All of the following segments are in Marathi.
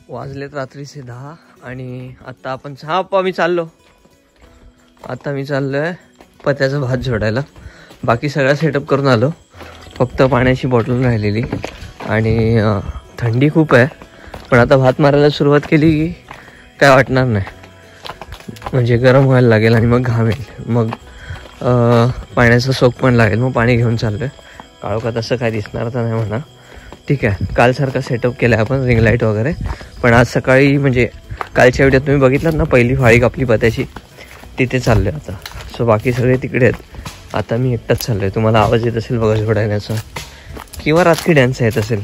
वाजलेत रात्रीचे 10 आणि आता आपण मी चाललो. आता मी चाललोय पत्याचा भात जोडायला. बाकी सगळा सेटअप करून आलो, फक्त पाण्याची बॉटल राहिलेली. आणि थंडी खूप आहे, पण आता भात मारायला सुरुवात केली की काय वाटणार नाही. म्हणजे गरम व्हायला लागेल आणि मग घामेल, मग पाण्याचा सोक पण लागेल. मग पाणी घेऊन चाललोय. काळोखात असं काय दिसणार तर नाही म्हणा. ठीक आहे, कालसारखा सेटअप केला आहे आपण, रिंग लाईट वगैरे. पण आज सकाळी म्हणजे कालच्या व्हिडिओत तुम्ही बघितलात ना, पहिली फाळी कापली पत्याची, तिथे चाललोय आता. सो बाकी सगळे तिकडे आहेत. आता मी एकटाच चाललोय. तुम्हाला आवाज येत असेल बघा झोडायण्याचा, किंवा रात्री डान्स येत असेल.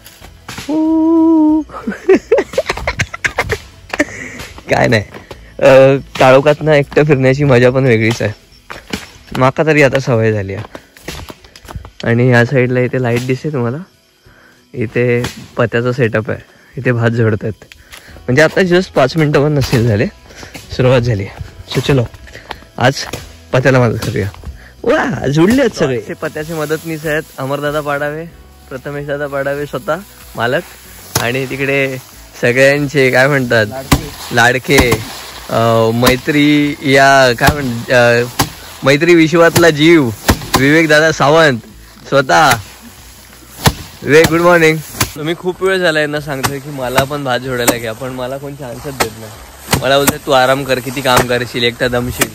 काय नाही, काळोखात ना एकटं फिरण्याची मजा पण वेगळीच आहे. माका तरी आता सवय झाली आहे. आणि ह्या साईडला इथे लाईट दिसते तुम्हाला, इथे पत्याचा सेटअप आहे. इथे भात झोडत आहेत. म्हणजे आता जस्ट 5 मिनटं पण नसेल झाले, सुरुवात झाली आहे. सो चलो आज पत्याला मदत करूया. वा जुळले आहेत सगळे. ते पत्याचे मदतनीस आहेत अमरदादा पाडावे, प्रथमेश दादा पाडावे स्वतः मालक, आणि तिकडे सगळ्यांचे काय म्हणतात लाडके मैत्री, या काय म्हणतात मैत्री विश्वातला जीव विवेक दादा सावंत स्वतः. Vivek good morning. तुम्ही खूप वेळ झाला यांना सांगतोय की मला पण भात जोडायला घ्या, पण मला कोण चान्सच देत नाही. मला बोलतोय तू आराम कर, किती काम करशील, एकटा दमशील.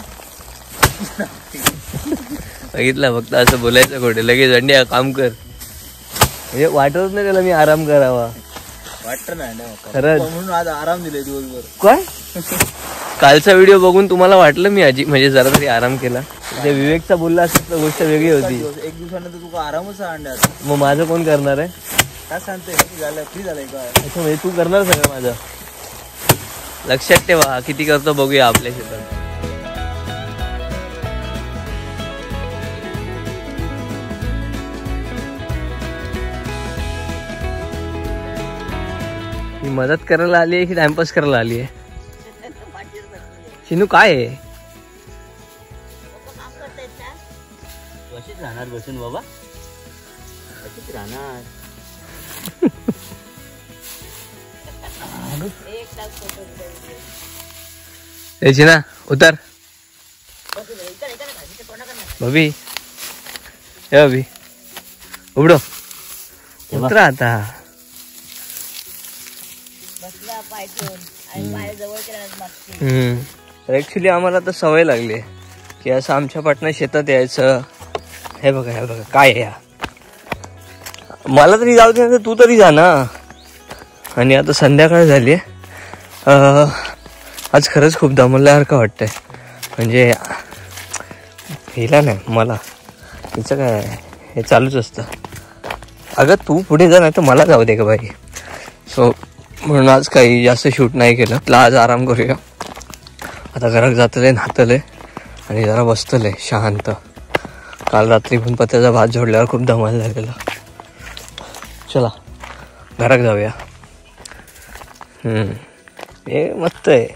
बघितलं, फक्त असं बोलायचं कुठे लगेच अंड्या काम कर. म्हणजे वाटतच नाही त्याला मी आराम करावा. वाटत नाही खरंच, म्हणून आज आराम दिले दिवसभर. काय कालचा व्हिडिओ बघून तुम्हाला वाटलं मी म्हणजे जरा तरी आराम केला. ते विवेकचा बोलला असं तर गोष्ट वेगळी होती. एक दिवसानंतर तुका आरामच अंड्यात. मग माझं कोण करणार आहे? काय सांगते, झालं फ्री झालंय काय? अच्छा, म्हणजे तू करणार सगळं माझं. लक्षात ठेवा किती करतो बघूया आपल्या शेतात. ही मदत करायला आली आहे की टाइमपास करायला आली आहे? शिनू काय आहे? अशीच राहणार बसून बाबा, अशीच राहणार. ना उतर भाभी, हे भाभी उघडो, उतरा आता. ऍक्च्युली आम्हाला तर सवय लागली की असं आमच्या पाटणा शेतात यायचं. हे बघा, हे बघा काय आहे. मला तरी जाऊ दे, तू तरी जा ना. आणि आता संध्याकाळ झाली आहे. आज खरंच खूप दमल्यासारखं वाटतंय. म्हणजे हिला नाही, मला हिचं काय हे चालूच असतं. अगं तू पुढे जा, नाही तर मला जाऊ दे का बाई. सो म्हणून आज काही जास्त शूट नाही केलं. आज आराम करूया. आता घरात जातले, नातले आणि जरा बसतले शांत. काल रात्री पण पत्याचा भात जोडल्यावर खूप धमाल झालेला. चला घरात जाऊया. हे मस्त आहे.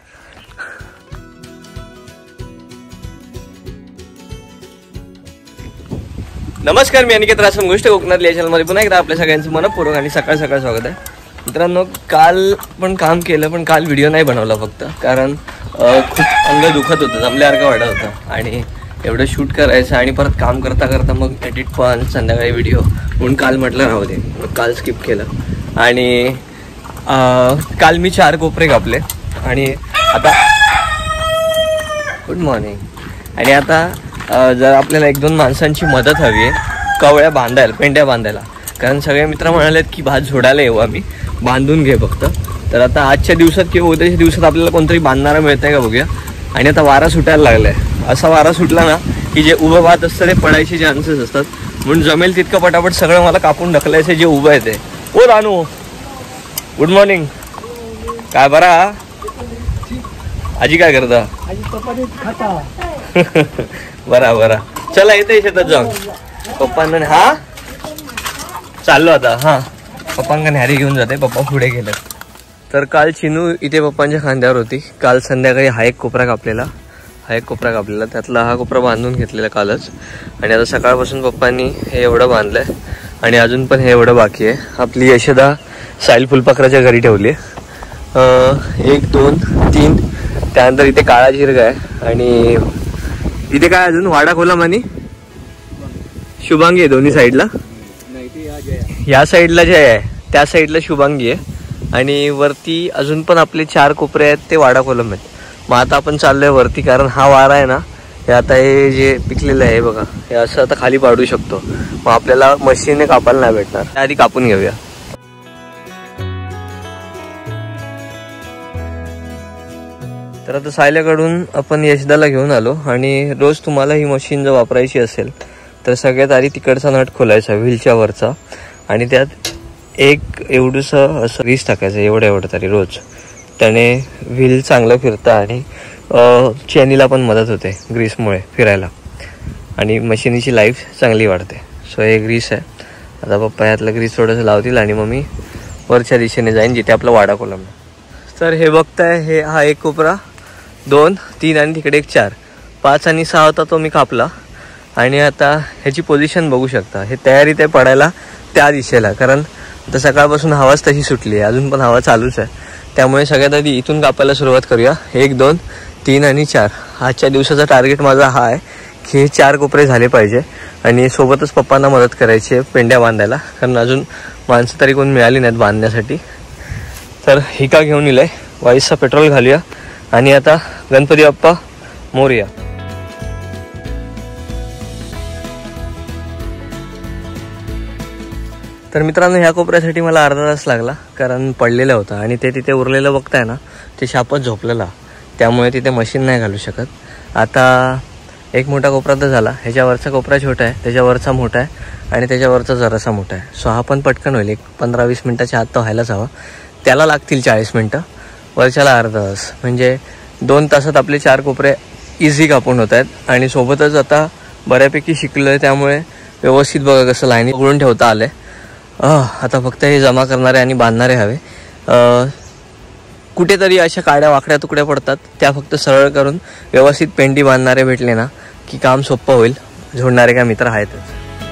नमस्कार, मी अनिकेत रासम, गोष्ट कोकणातल्या या चॅनलमध्ये पुन्हा एकदा आपल्या सगळ्यांचं मनपूर्वक आणि सकाळ सकाळ स्वागत आहे. मित्रांनो, काल पण काम केलं, पण काल व्हिडिओ नाही बनवला फक्त कारण खूप अंग दुखत होतं, जमल्यासारखं वाटत होतं. आणि एवढं शूट करायचं आणि परत काम करता करता मग एडिट पण, संध्याकाळी व्हिडिओ, म्हणून काल म्हटलं राहू दे, मग काल स्किप केलं. आणि काल मी 4 कोपरे कापले. आणि आता गुड मॉर्निंग. आणि आता जर आपल्याला 1-2 माणसांची मदत हवी आहे कवळ्या बांधायला, पेंड्या बांधायला. कारण सगळे मित्र म्हणालेत की भात झोडायला येऊ आम्ही, बांधून घे फक्त. तर आता आजच्या दिवसात किंवा उद्याच्या दिवसात आपल्याला कोणतरी बांधणारा मिळतंय का बघूया. आणि आता वारा सुटायला लागलाय. असा वारा सुटला ना की जे उभं भात असतं ते पडायचे चान्सेस असतात. म्हणून जमेल तितकं पटापट सगळं मला कापून ढकलायचं जे उभं आहे ते. ओ रानू, गुड मॉर्निंग. काय बरा? आजी काय करता? बरा बरा. चला येते शेतात जाऊन. पप्पांना हा चाललो आता. हा पप्पांना न्यारी घेऊन जाते. पप्पा पुढे गेले. तर काल चिनू इथे पप्पांच्या खांद्यावर होती. काल संध्याकाळी हा एक कोपरा कापलेला, त्यातला हा कोपरा बांधून घेतलेला कालच. आणि आता सकाळपासून पप्पांनी हे एवढं बांधलंय आणि अजून पण हे एवढं बाकी आहे. आपली यशोदा साहिल फुलपाखराच्या घरी ठेवली आहे. 1 2 3. त्यानंतर इथे काळा जिरगा आहे आणि इथे काय अजून वाडा कोलम आणि शुभांगी आहे दोन्ही साईडला. या साईडला जे आहे त्या साईडला शुभांगी आहे आणि वरती अजून पण आपले 4 कोपरे आहेत ते वाडा कोलम आहेत. मग आता आपण चाललोय वरती कारण हा वारा आहे ना, हे आता हे जे पिकलेलं आहे बघा, हे असं आता खाली पाडू शकतो. मग आपल्याला मशीनने कापायला नाही भेटणार, आधी कापून घेऊया. तर आता सायल्याकडून आपण यशदाला घेऊन आलो आणि रोज तुम्हाला ही मशीन जर वापरायची असेल तर सगळ्यात आधी तिकडचा नट खोलायचा व्हीलच्या वरचा आणि त्यात एक एवढंसं असं ग्रीस टाकायचं, एवढं तरी रोज. त्याने व्हील चांगलं फिरतं आणि चेनीला पण मदत होते ग्रीसमुळे फिरायला आणि मशीनीची लाईफ चांगली वाढते. सो हे ग्रीस आहे. आता पप्पा यातलं ग्रीस थोडंसं लावतील आणि मग मी वरच्या दिशेने जाईन जिथे आपला वाडा कोलम. तर हे बघताय, हे हा एक कोपरा, 2 3 आणि तिकडे एक 4 5 आणि 6 होता तो मी कापला. आणि आता ह्याची पोझिशन बघू शकता, हे तयारीत आहे पडायला त्या दिशेला, कारण आता सकाळपासून हवाच तशी सुटली आहे, अजून पण हवा चालूच आहे. त्यामुळे सगळ्यात आधी इथून कापायला सुरुवात करूया. 1 2 3 आणि 4. आजच्या दिवसाचा टार्गेट माझा हा आहे की हे 4 कोपरे झाले पाहिजे आणि सोबतच पप्पांना मदत करायची आहे पेंड्या बांधायला, कारण अजून माणसं तरी कोण मिळाली नाहीत बांधण्यासाठी. तर हिका घेऊन येईल आहे, वाईसचा पेट्रोल घालूया आणि आता गणपती बाप्पा मोरया. तर मित्रांनो, ह्या कोपऱ्यासाठी मला अर्धा तास लागला कारण पडलेला होता आणि ते तिथे उरलेलं बघताय ना, ते शापच झोपलेला, त्यामुळे तिथे मशीन नाही घालू शकत. आता एक मोठा कोपरा तर झाला, ह्याच्यावरचा कोपरा छोटा आहे, त्याच्यावरचा मोठा आहे आणि त्याच्यावरचा जरासा मोठा आहे. सो हा पण पटकन होईल, एक 15-20 मिनटाच्या आत तो व्हायलाच हवा. त्याला लागतील 40 मिनटं, वरच्याला अर्धा तास, म्हणजे 2 तासात आपले 4 कोपरे इझी कापून होत आहेत. आणि सोबतच आता बऱ्यापैकी शिकलो आहे, त्यामुळे व्यवस्थित बघा कसं लाईनी उघडून ठेवता आलं आहे. आता फक्त हे जमा करणारे आणि बांधणारे हवे. कुठेतरी अशा काड्या वाकड्या तुकड्या पडतात, त्या फक्त सरळ करून व्यवस्थित पेंडी बांधणारे भेटले ना की काम सोपं होईल. झोडणारे काय मित्र आहेतच.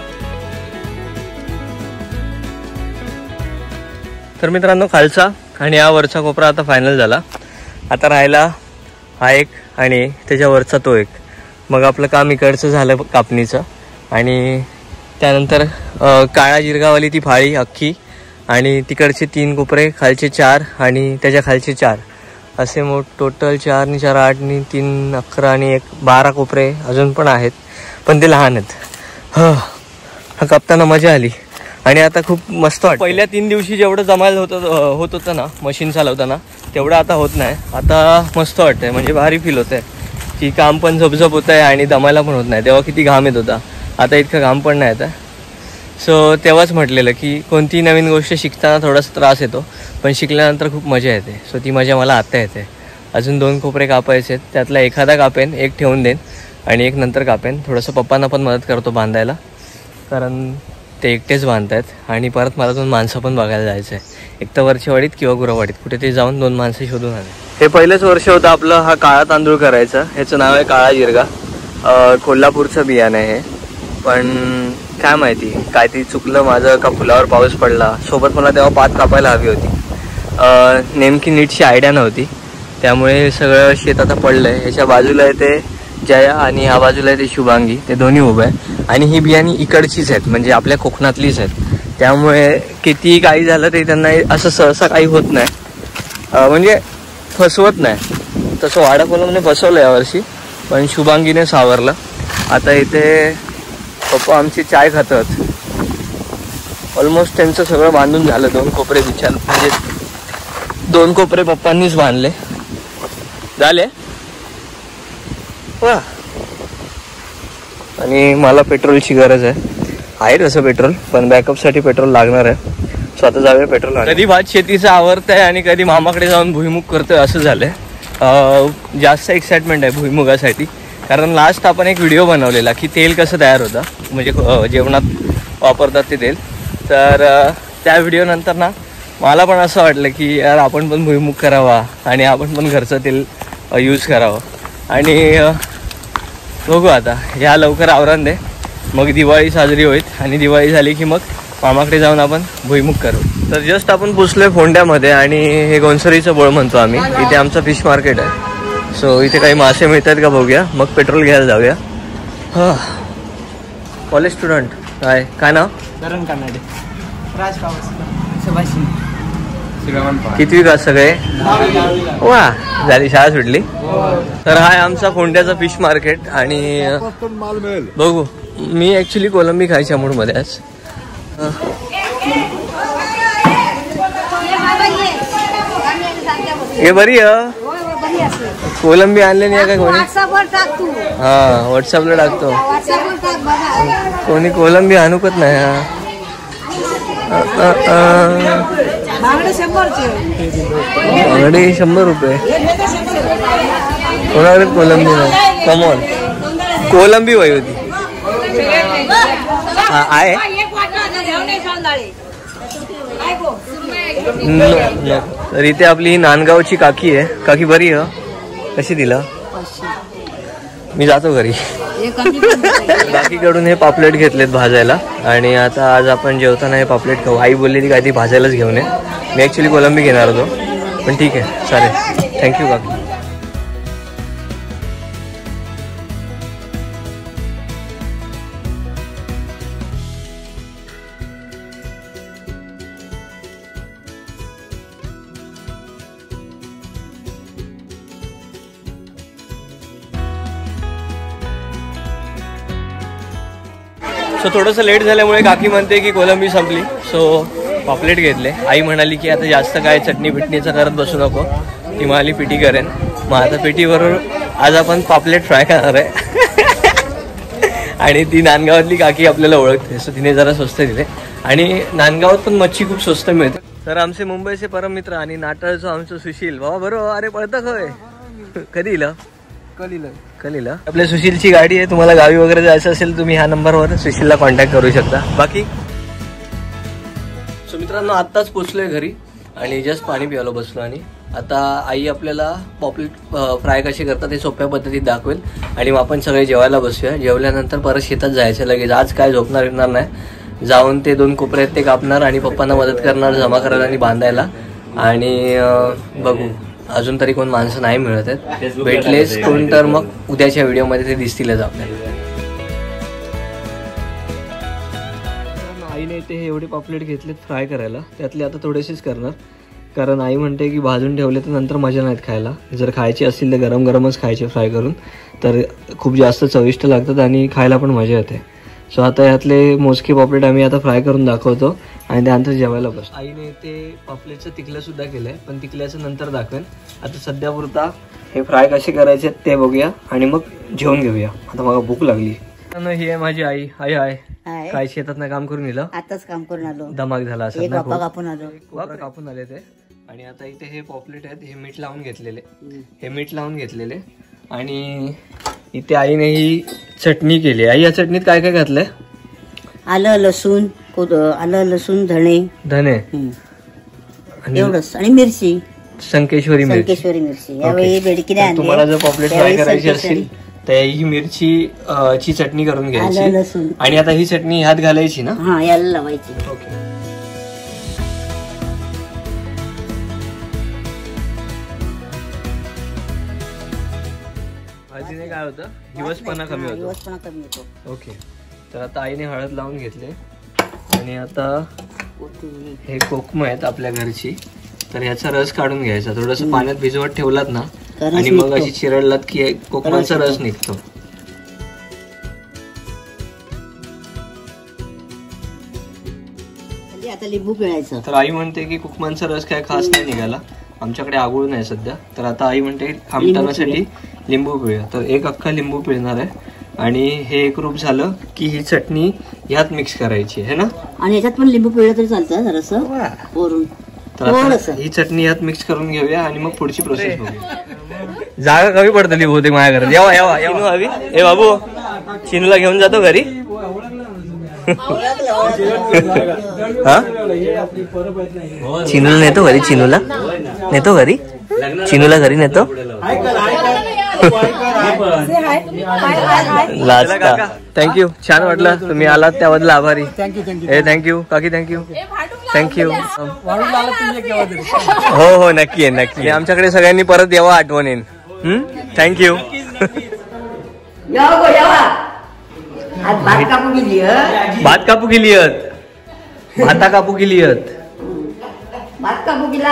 तर मित्रांनो, खालचा आणि या वरचा कोपरा आता फायनल झाला. आता राहिला हा एक आणि त्याच्यावरचा तो एक. मग आपलं काम इकडचं झालं कापणीचं आणि त्यानंतर काळा जिरगावाली ती फाळी अख्खी आणि तिकडचे 3 कोपरे, खालचे 4 आणि त्याच्या खालचे 4, असे टोटल 4 आणि 4 8 आणि 3 11 आणि 1 12 कोपरे अजून पण आहेत, पण ते लहान आहेत. हा कापताना मजा आली आणि आता खूप मस्त वाटतं. पहिल्या 3 दिवशी जेवढं जमायला होत होतं ना मशीन चालवताना, तेवढं आता होत नाही. आता मस्त वाटतंय, म्हणजे भारी फील होत आहे की काम पण झपझप होत आहे आणि दमायला पण होत नाही. तेव्हा किती घाम येत होता, आता इतकं घाम पण नाही आता. सो तेव्हाच म्हटलेलं की कोणतीही नवीन गोष्ट शिकताना थोडासा त्रास येतो, पण शिकल्यानंतर खूप मजा येते. सो ती मजा मला आता येते. अजून 2 कोपरे कापायचे आहेत, त्यातला एखादा कापेन, एक ठेवून देईन आणि एक नंतर कापेन. थोडंसं पप्पांना पण मदत करतो बांधायला, कारण ते एकटेच बांधत आहेत आणि परत मला 2 माणसं पण बघायला जायचं आहे. एक तर वरचीवाडीत किंवा गुरवाडीत कुठे ते जाऊन 2 माणसं शोधून आले. हे पहिलंच वर्ष होतं आपलं हा काळा तांदूळ करायचं. ह्याचं नाव आहे काळा जिरगा. कोल्हापूरचं बियाणं आहे हे, पण काय माहिती काय ती चुकलं माझं का फुलावर पाऊस पडला. सोबत मला तेव्हा पात कापायला हवी होती, नेमकी नीटची आयडिया नव्हती, त्यामुळे सगळं शेत आता पडलं आहे. ह्याच्या बाजूला आहे ते जया आणि ह्या बाजूला आहे ते शुभांगी, ते दोन्ही उभं आहे. आणि ही बियाणी इकडचीच आहेत, म्हणजे आपल्या कोकणातलीच आहेत, त्यामुळे कितीही काही झालं तरी त्यांना असं सहसा काही होत नाही, म्हणजे फसवत नाही. तसं वाडा कोलमने फसवलं यावर्षी, पण शुभांगीने सावरलं. आता इथे पप्पा आमची चाय खातात. ऑलमोस्ट त्यांचं सगळं बांधून झालं. 2 कोपरे विचार, म्हणजे 2 कोपरे पप्पांनीच बांधले झाले. वा, आणि मला पेट्रोलची गरज आहे तसं पेट्रोल, पण बॅकअपसाठी पेट्रोल लागणार आहे. स्वतः जाऊया पेट्रोल. कधी भात शेतीचं आवडतंय आणि कधी मामाकडे जाऊन भुईमुग करतोय असं झालंय. जास्त एक्साइटमेंट आहे भुईमुगासाठी, कारण लास्ट आपण एक व्हिडिओ बनवलेला की तेल कसं तयार होतं, म्हणजे जेवणात वापरतात ते तेल. तर त्या व्हिडिओनंतर ना मला पण असं वाटलं की यार आपण पण भुईमुग करावा आणि आपण पण घरचं तेल यूज करावं. आणि बघू आता ह्या लवकर आवरण दे, मग दिवाळी साजरी होईल आणि दिवाळी झाली की मग मामाकडे जाऊन आपण भुईमुग करू. तर जस्ट आपण पोचलोय फोंड्यामध्ये आणि हे गोंसरीचं बोळ म्हणतो आम्ही. इथे आमचं फिश मार्केट आहे. सो इथे काही मासे मिळतात का बघूया, मग पेट्रोल घ्यायला जाऊया. हा, कॉलेज स्टुडंट. काय नाव? करण कानाडे. कितवी का सगळे? वा, झाली शाळा सुटली. तर हा आमचा फोंड्याचा फिश मार्केट. आणि बघू, मी ऍक्च्युली कोलंबी खायच्या मूड मध्ये आज. हे बरी कोलंबी आणले नाही का कोणी? हा, व्हॉट्सअपला टाकतो. कोणी कोलंबी आणूकच नाही. बांगडे 100 रुपये. कोणाकडे कोलंबी नाही. कमॉन, कोलंबी वय होती. आहे तर इथे आपली ही नांदगावची काकी आहे. काकी बरी आहे? कशी दिला? मी जातो घरी. बाकीकडून हे पापलेट घेतलेत भाजायला आणि आता आज आपण जेवताना हे पापलेट खाऊ. आई बोलली ती काय ती भाजायलाच घेऊन ये. मी ऍक्च्युली कोलंबी घेणार होतो, पण ठीक आहे चालेल. थँक्यू काकी. सो थोडंसं लेट झाल्यामुळे काकी म्हणते की कोलंबी संपली. सो पापलेट घेतले. आई म्हणाली की आता जास्त काय चटणी बिटणीचं करत बसू नको. ती म्हणाली पिटी करेन. मग आता पिटीबरोबर आज आपण पापलेट फ्राय करणार आहे. आणि ती नांदगावातली काकी आपल्याला ओळखते, सो तिने जरा स्वस्त दिले. आणि नांदगावात पण मच्छी खूप स्वस्त मिळते. तर आमचे मुंबईचे परम मित्र आणि नाटळचं आमचं सुशील बाबा. बरोबर. अरे पळतं खय कधी इलं? कलीला. आपल्या सुशीलची गाडी आहे. तुम्हाला गावी वगैरे जायचं असेल तुम्ही ह्या नंबरवर सुशीलला कॉन्टॅक्ट करू शकता. बाकी सो मित्रांनो आत्ताच पोचलोय घरी आणि जस्ट पाणी प्यायला बसलो. आणि आता आई आपल्याला पॉपलेट फ्राय कशी करतात हे सोप्या पद्धतीत दाखवेल आणि मग आपण सगळे जेवायला बसूया. जेवल्यानंतर परत शेतात जायचं लगेच. आज काय झोपणार येणार नाही. जाऊन ते 2 कोपरे आहेत ते कापणार आणि पप्पांना मदत करणार जमा करायला आणि बांधायला. आणि बघू, अजून तरी कोण माणसं नाही मिळत आहेत. भेटलेच कोण तर मग उद्याच्या व्हिडिओमध्ये ते दिसतीलच आपल्याला. आईने इथे हे एवढे पापलेट घेतलेत फ्राय करायला. त्यातले आता थोडेसेच करणार, कारण आई म्हणते की भाजून ठेवले तर नंतर मजा नाहीत खायला. जर खायची असतील तर गरम गरमच खायचे फ्राय करून, तर खूप जास्त चविष्ट लागतात आणि खायला पण मजा येते. सो आता यातले मोजके पापलेट आम्ही आता फ्राय करून दाखवतो आणि त्यानंतर जेवायला बसतो. आईने ते पापलेटचं तिकलं सुद्धा केलंय, पण तिकल्याचं नंतर दाखवेन. आता सध्यापुरता हे फ्राय कसे करायचे ते बघूया आणि मग जेवून घेऊया. आता मला भूक लागली. ही आहे माझी आई. आई हाय. काय शेतात ना काम करून दिलं? आताच काम करून आलो. धमाक झाला असं ना. कापून आलो. कापून आले ते. आणि आता इथे हे पॉपलेट आहेत, हे मीठ लावून घेतलेले. हे मीठ लावून घेतलेले. आणि इथे आईने ही चटणी केली. आई या चटणीत काय काय घातलंय? आलं लसूण, धणे एवढंच आणि मिरची, संकेश्वरी मिरची. यावेळी बेडकी नाही. तुम्हाला जर पॉपलेट फ्राय करायची असेल तर ही मिरची ची चटणी करून घ्यायची. आणि आता ही चटणी ह्यात घालायची ना? हा, याला लावायची. ओके. भाजीने काय होतं? दिवसपणा कमी होतो. ओके. तर आता आईने हळद लावून घेतले आणि आता हे कोकम आहेत आपल्या घरची. तर ह्याचा रस काढून घ्यायचा. थोडस पाण्यात भिजवत ठेवलात ना आणि मग अशी चिरडलात की कोकमाचा रस निघतो. आता लिंबू पिळायचं. तर आई म्हणते की कोकमांचा रस काय खास नाही निघाला, आमच्याकडे आगळून नाही सध्या. तर आता आई म्हणते आमटण्यासाठी लिंबू पिळूया. तर 1 अख्खा लिंबू पिळणार आहे आणि हे एकरूप झालं की ही चटणी ह्यात मिक्स करायची आहे ना. आणि याच्यात पण लिंबू पिळलं तरी चालतं जरासं वरून. तर ही चटणी ह्यात मिक्स करून घेऊया आणि मग पुढची प्रोसेस बघूया. जागा कमी पडतली बहुतेक माझ्या घरात. येवा येवा चिनू हवी. ए बाबू, चिनूला घेऊन जातो घरी. चिनूला नेतो घरी. चिनूला नेतो घरी. चिनूला घरी नेतो. Last thank you. छान वाटलं तुम्ही आलात त्याबद्दल आभारी. थँक्यू काकी. थँक्यू. हो नक्की आहे नक्की. आमच्याकडे सगळ्यांनी परत यावं आठवण येईन. थँक्यू. भात कापू गेली भात कापू गेली भाता कापू गेली भात कापू गेला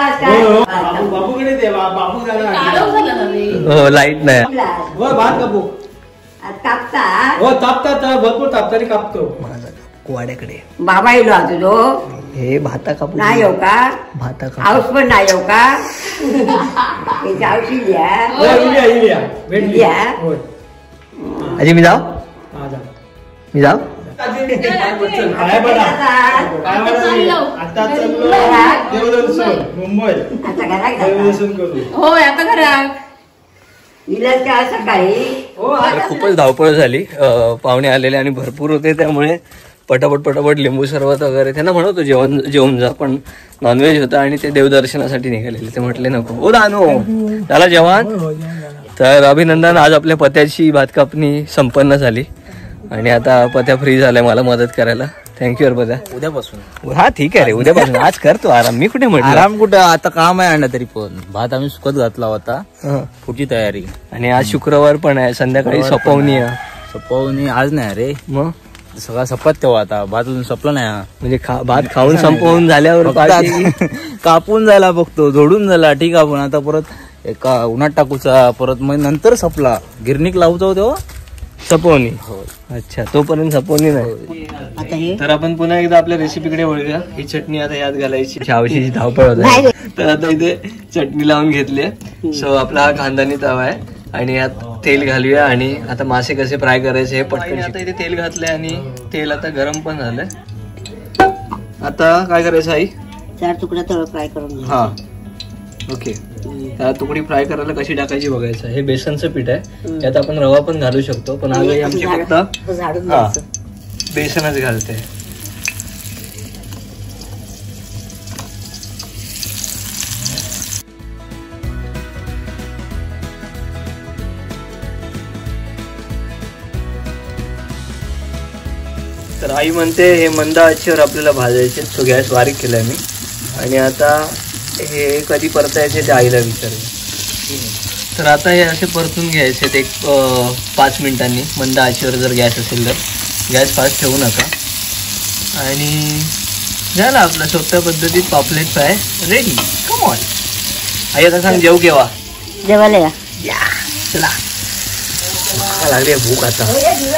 हो लाईट नाही. भात कापू कापता तापतात भरपूर तापतानी कापतो. वाड्याकडे बाबा येलो हा तुझो हे भाता कापू नाही येऊ का भाता कापू हाऊस पण नाही येऊ का औषधी द्या आजी मी जाऊ मुंबई आता घरात होय आता घरात सकाळी खूपच धावपळ झाली. पाहुणे आलेले आणि भरपूर होते त्यामुळे पटापट लिंबू सरबत वगैरे त्यांना म्हणतो जेवण जा, पण नॉनव्हेज होतं आणि ते देवदर्शनासाठी निघालेले. ते म्हटले नको. ओ दानो त्याला जेवण. तर अभिनंदन. आज आपल्या पत्याची भात कापणी संपन्न झाली आणि आता पत्या फ्री झालाय मला मदत करायला. थँक्यू यार पत्या. उद्यापासून हा ठीक आहे रे उद्यापासून. आज करतो आराम. मी कुठे म्हटलं आराम कुठं, आता काम आहे. तरी पण भात आम्ही सुकत घातला होता. पुढची तयारी. आणि आज शुक्रवार पण आहे. संध्याकाळी सपवणी आज नाही रे. मग सगळा सपत तेव्हा आता भात अजून सपला नाही. म्हणजे भात खाऊन संपवून झाल्यावर कापून जायला बघतो, जोडून झाला ठीक आपण आता परत एका उन्हात टाकूचा, परत मग नंतर सपला गिरणीक लावतो तेव्हा सपवणी. अच्छा तोपर्यंत सपवणी नाही. तर आपण पुन्हा एकदा आपल्या रेसिपीकडे वळूया. ही चटणी आता यात घालायची. शावशीची धावपळ होत. तर आता इथे चटणी लावून घेतली. सो आपला हा खानदानी तवा आहे आणि यात तेल घालूया आणि आता मासे कसे फ्राय करायचे हे पटकन. आता इथे तेल घातलंय आणि तेल आता गरम पण झालंय. आता काय करायचं आई? 4 तुकडा तळ फ्राय करून. हा ओके. त्या तुकडी फ्राय करायला कशी टाकायची बघायचं. हे बेसनचं पीठ आहे. यात आपण रवा पण घालू शकतो, पण आज आमची फक्त बेसनच घालते. तर आई म्हणते हे मंद आचेवर आपल्याला भाजायचे. सो गॅस बारीक केलाय मी. आणि आता हे कधी परतायचे ते आईला विचारेल. तर आता हे असे परतून घ्यायचे एक 5 मिनिटांनी मंद आचेवर जर गॅस असेल तर. गॅस फास्ट ठेवू नका. आणि झालं आपलं सोप्या पद्धतीत पापलेट फ्राय रेडी. कम ऑन आई. आता सांग जेव केव्हा? जेवायला या चला. लागली भूक आता.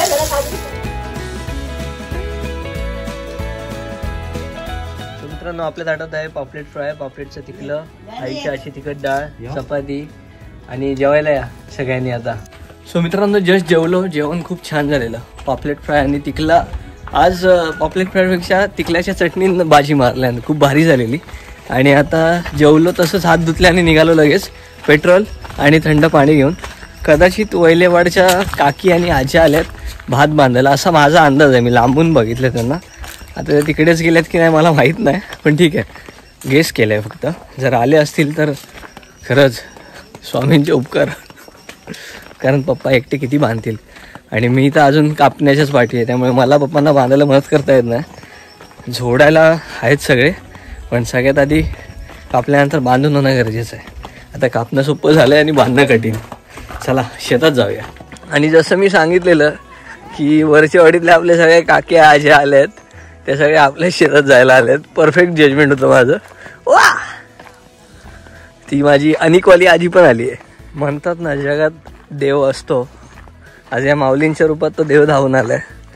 मित्रांनो आपल्या ताटात आहे पापलेट फ्राय, पापलेटचं तिखलं, आईची अशी तिखट डाळ, चपाती आणि जेवायला या सगळ्यांनी आता. सो मित्रांनो जस्ट जेवलो. जेवण खूप छान झालेलं. पापलेट फ्राय आणि तिखला. आज पापलेट फ्रायपेक्षा तिखल्याच्या चटणीनं बाजी मारल्यानं खूप भारी झालेली. आणि आता जेवलो तसंच हात धुतले आणि निघालो लगेच पेट्रोल आणि थंड पाणी घेऊन. कदाचित वैलेवाडच्या काकी आणि आजी आल्यात भात बांधायला असा माझा अंदाज आहे. मी लांबून बघितलं त्यांना. आता ते तिकडेच गेल्यात की नाही मला माहीत नाही, पण ठीक आहे गेस केलं आहे फक्त. जर आले असतील तर खरंच स्वामींचे उपकार. कारण पप्पा एकटे किती बांधतील आणि मी तर अजून कापण्याच्याच पाठी आहे. त्यामुळे मला पप्पांना बांधायला मदत करता येत नाही. झोडायला आहेत सगळे, पण सगळ्यात आधी कापल्यानंतर बांधून होणं गरजेचं आहे. आता कापणं सोपं झालं आहे आणि बांधणं कठीण. चला शेतात जाऊया. आणि जसं मी सांगितलेलं की वरच्या वाडीतले आपले सगळे काके आज्या आले आहेत, ते सगळे आपल्या शेतात जायला आलेत. परफेक्ट जजमेंट होतं माझं. वा ती माझी अनिकवाली आजी पण आली आहे. म्हणतात ना जगात देव असतो. आज या माऊलींच्या रूपात तो देव धावून आलाय.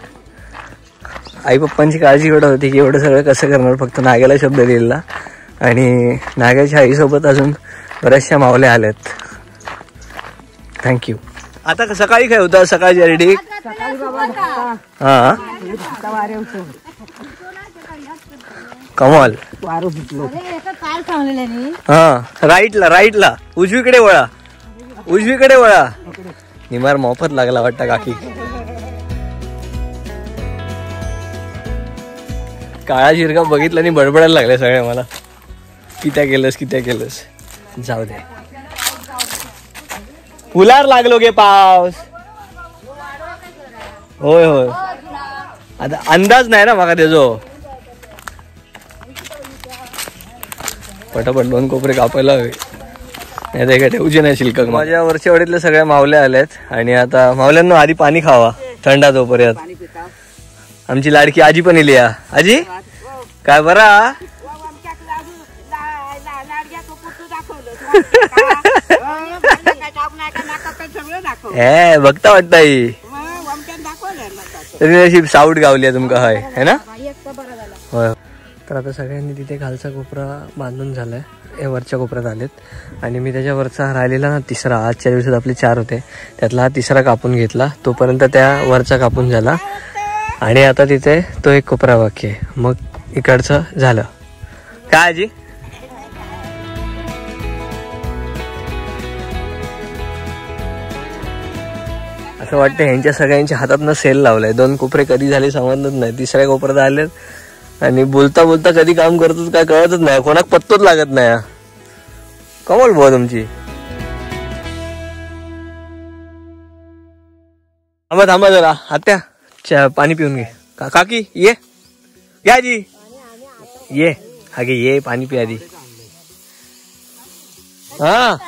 आई पप्पांची काळजी एवढं होती की एवढं सगळं कसं करणार. फक्त नाग्याला शब्द दिलेला आणि नाग्याच्या आईसोबत अजून बऱ्याचशा मावल्या आल्यात. थँक्यू. आता सकाळी काय होतं? सकाळची रेडी. हा कमाल. हा राईटला उजवीकडे वळा. निमार मोफत लागला वाटतं काकी. काळा शिरका बघितला आणि बडबडायला लागले सगळे मला. कित्या केलंस. जाऊ दे. पुलार लागलो गे पाऊस. होय होय आता अंदाज नाही ना माका त्याचो. पटापट 2 कोपरे कापायला हवे नाही तर काय ठेवूचे नाही शिल्लक. माझ्या वरच्या वाडीतल्या सगळ्या मावल्या आल्यात आणि आता मावल्यांना आधी पाणी खावा थंडा तोपर्यंत. आमची लाडकी आजी पण इली. आजी काय बरा हे बघता वाटतं तरी नशीब साऊट गावली तुमका है ना. होय तर आता सगळ्यांनी तिथे खालचा कोपरा बांधून झालाय. हे वरच्या कोपऱ्यात आलेत आणि मी त्याच्यावरचा राहिलेला ना तिसरा, आजच्या दिवसात आपले 4 होते त्यातला हा तिसरा कापून घेतला. तोपर्यंत त्या वरचा कापून झाला आणि आता तिथे तो एक कोपरा बाकी आहे. मग इकडचं झालं. काय आजी असं वाटतं ह्यांच्या सगळ्यांच्या हातातनं सेल लावलाय. 2 कोपरे कधी झाले समजत नाही. तिसऱ्या कोपऱ्यात आलेत आणि बोलता बोलता कधी काम करतोच काय कळतच नाही. कोणाक पत्तोच लागत नाही. कमाल बुवा तुमची. थांबा जरा आत्या पाणी पिऊन घे. काकी ये घ्या जी ये हागे ये पाणी पिया आधी. हा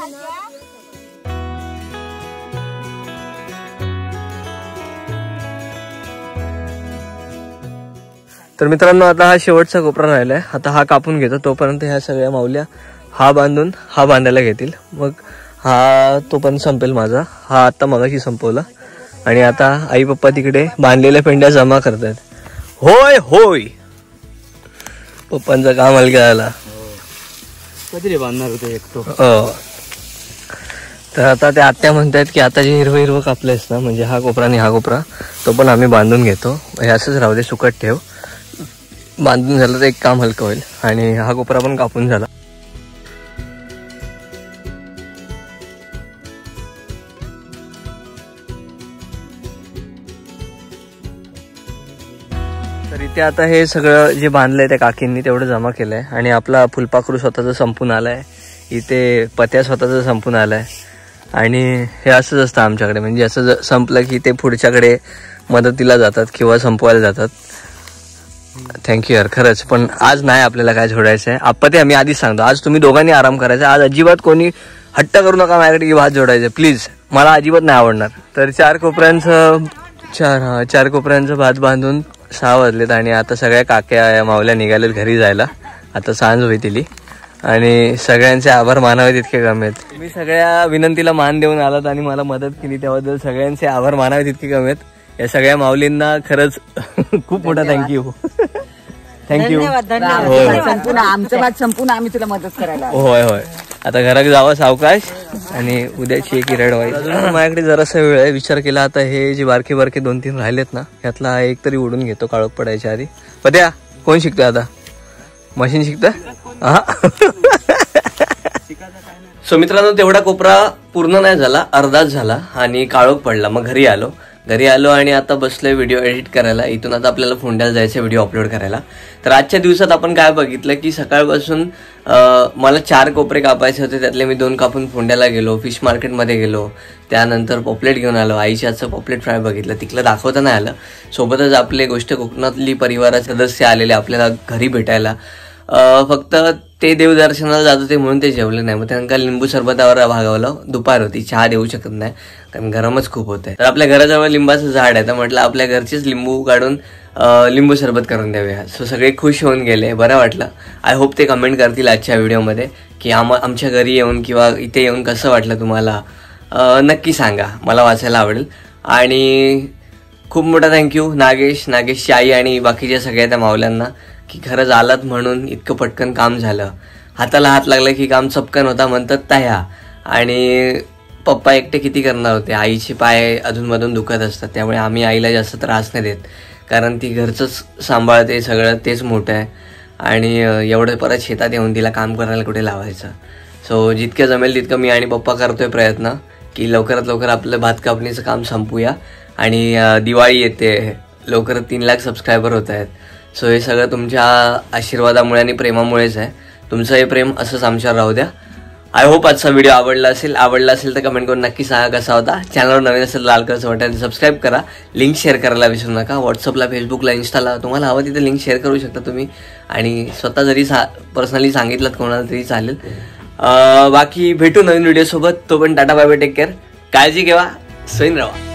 तर मित्रांनो आता हा शेवटचा कोपरा राहिलाय. आता हा कापून घेतो. तोपर्यंत ह्या सगळ्या माऊल्या हा बांधून हा बांधायला घेतील. मग हा तो पण संपेल माझा. हा आता मगाशी संपवला आणि आता आई पप्पा तिकडे बांधलेल्या पेंड्या जमा करतात. होय होय पप्पांचं काम हलका झाला. कधी बांधणार होते एकटो. तर आता ते आत्या म्हणतात की आता जे हिरवं कापलंयस ना म्हणजे हा कोपरा आणि हा कोपरा तो पण आम्ही बांधून घेतो. हे असंच राहू दे सुकट ठेव. बांधून झालं तर एक काम हलकं होईल. आणि हा कोपरा पण कापून झाला. तर इथे आता हे सगळं जे बांधलंय त्या काकींनी तेवढं जमा केलंय आणि आपला फुलपाखरू स्वतःच संपून आलाय. इथे पत्या स्वतःच संपून आलाय आणि हे असंच असतं आमच्याकडे. म्हणजे असं संपलं की ते पुढच्याकडे मदतीला जातात किंवा संपवायला जातात. थँक्यू यार खरंच. पण आज नाही आपल्याला काय जोडायचं आहे. आप्पा ते आम्ही आधीच सांगतो आज तुम्ही दोघांनी आराम करायचा. आज अजिबात कोणी हट्ट करू नका माझ्याकडे की भात जोडायचं प्लीज. मला अजिबात नाही आवडणार. तर 4 कोपऱ्यांचं भात बांधून 6 वाजलेत आणि आता सगळ्या काक्या मावल्या निघालेत घरी जायला. आता सांज होईल आणि सगळ्यांचे आभार मानावे तितके कमी आहेत. तुम्ही सगळ्या विनंतीला मान देऊन आलात आणि मला मदत केली त्याबद्दल सगळ्यांचे आभार मानावे तितके कमी आहेत. या सगळ्या माऊलींना खरंच खूप मोठा थँक्यू. थँक्यू. आमचं भात संपून आम्ही तुला मदत करायला. होय होय आता घरात जावं सावकाश आणि उद्याची एक हिरड व्हायची. अजून माझ्याकडे जरासा वेळ आहे. विचार केला आता हे जे बारके 2-3 राहिलेत ना यातला एक तरी उडून घेतो काळोख पडायच्या आधी. पत्या कोण शिकतोय आता. मशीन शिकतोय. हा सो मित्रांनो तेवढा कोपरा पूर्ण नाही झाला. अर्धाच झाला आणि काळोख पडला. मग घरी आलो आणि आता बसलोय व्हिडिओ एडिट करायला. इथून आता आपल्याला फोंड्याला जायचं व्हिडिओ अपलोड करायला. तर आजच्या दिवसात आपण काय बघितलं की सकाळपासून मला 4 कोपरे कापायचे होते. त्यातले मी 2 कापून फोंड्याला गेलो. फिश मार्केटमध्ये गेलो. त्यानंतर पॉपलेट घेऊन आलो. आईच्या हातचं पॉपलेट फ्राय बघितलं. तिकडं दाखवता नाही आलं. सोबतच आपले गोष्ट कोकणातली परिवाराचे सदस्य आलेले आपल्याला घरी भेटायला. फक्त ते देवदर्शनाला जात होते म्हणून ते जेवले नाही. मग त्यांना लिंबू सरबतावर भागवलं. दुपार होती चहा देऊ शकत नाही कारण गरमच खूप होत आहे. तर आपल्या घराजवळ लिंबाचं झाड आहे तर म्हटलं आपल्या घरचेच लिंबू काढून लिंबू सरबत करून द्यावे. सो सगळे खुश होऊन गेले. बरं वाटलं. आय होप ते कमेंट करतील आजच्या व्हिडिओमध्ये की आमच्या घरी येऊन किंवा इथे येऊन कसं वाटलं तुम्हाला. नक्की सांगा मला वाचायला आवडेल. आणि खूप मोठा थँक्यू नागेशची आई आणि बाकीच्या सगळ्या त्या मावल्यांना की खरंच आलात म्हणून इतकं पटकन काम झालं. हाताला हात लागला की काम चपकन होता म्हणतात त्या. आणि पप्पा एकटे किती करणार होते. आईचे पाय अधूनमधून दुखत असतात त्यामुळे आम्ही आईला जास्त त्रास नाही देत कारण ती घरचंच सांभाळते सगळं. तेच मोठं आहे आणि एवढं परत शेतात येऊन तिला काम करायला कुठे लावायचं. सो जितकं जमेल तितकं मी आणि पप्पा करतोय प्रयत्न की लवकरात लवकर आपलं भात कापणीचं काम संपूया. आणि दिवाळी येते. लवकरच 3 लाख सबस्क्रायबर होत आहेत. सो हे सगळं तुमच्या आशीर्वादामुळे आणि प्रेमामुळेच आहे. तुमचं हे प्रेम असंच आमच्यावर राहू द्या. आय होप आजचा व्हिडिओ आवडला असेल तर कमेंट करून नक्की सांगा कसा होता. चॅनलवर नवीन असेल लाल कलरचं बटन सबस्क्राईब करा. लिंक शेअर करायला विसरू नका. व्हॉट्सअपला, फेसबुकला, इंस्टाला तुम्हाला हवं तिथे लिंक शेअर करू शकता तुम्ही. आणि स्वतः जरी पर्सनली सांगितलं कोणाला तरी चालेल. बाकी भेटू नवीन व्हिडिओ सोबत. तो पण tata bye bye, take care, काळजी घेवा, सैन राहा.